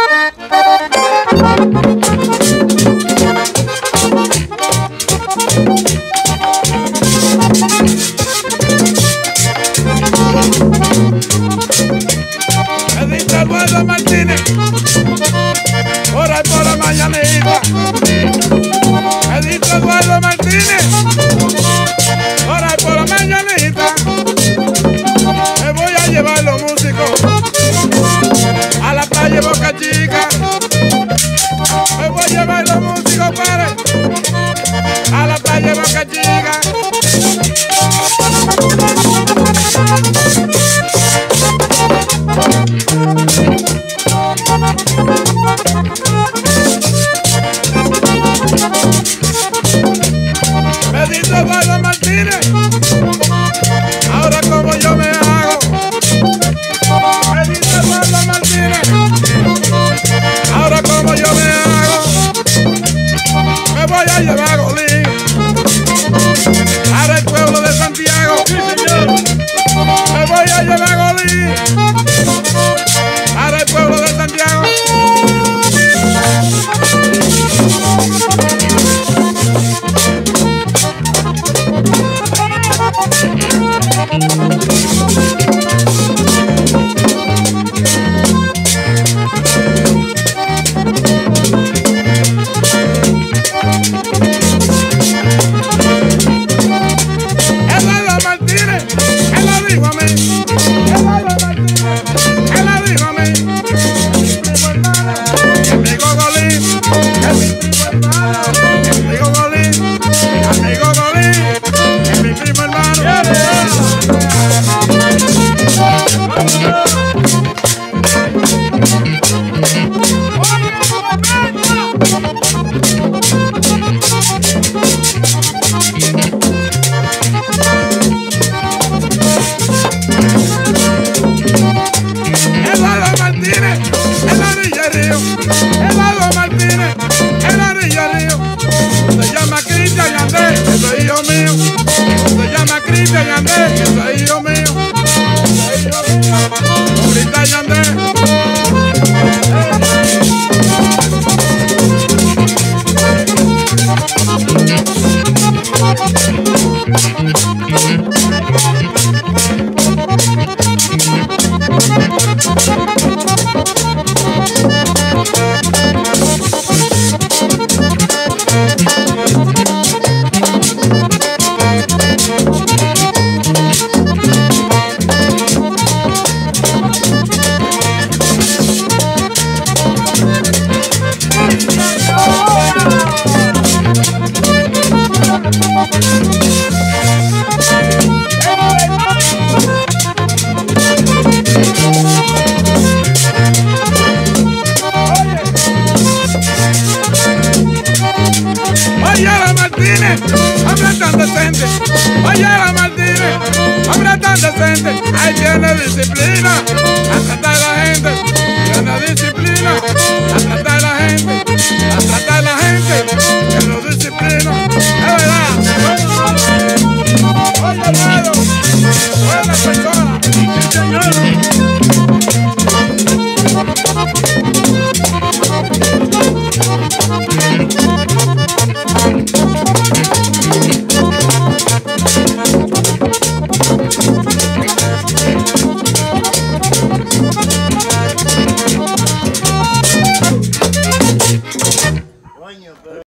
Eduardo Martínez, por ahí por la mañanita. Eduardo Martínez, por ahí por la mañanita. Me voy a llevar los músicos a la playa Boca Chica. Me voy a llevar los músicos a la playa Boca Chica. Eduardo Martínez, ahora como yo me hago. Eduardo Martínez, ahora como yo me hago. Me voy a llevar a Golí para el pueblo de Santiago. Me voy a llevar a Golí para el pueblo de Santiago. Eduardo Martínez, él lo dijo a mí. Eduardo Martínez, él lo dijo a mí. Mi primo hermano, mi amigo Golí, es mi primo hermano, mi amigo Golí, amigo Golí, es mi primo hermano. Eduardo Martínez, en la orilla del río. Eduardo Martínez, en la orilla del río. Se llama Cristian y Andrés, eso es hijo mío. Se llama Cristian y Andrés, eso es hijo mío. Cristian y Andrés. Hombre tan decente, oye la Martínez, hombre tan decente, ahí tiene disciplina, a tratar a la gente, tiene disciplina, a tratar a la gente, a tratar a la gente, que lo disciplina, es verdad. Oye, hermano, buena persona, sí, señor.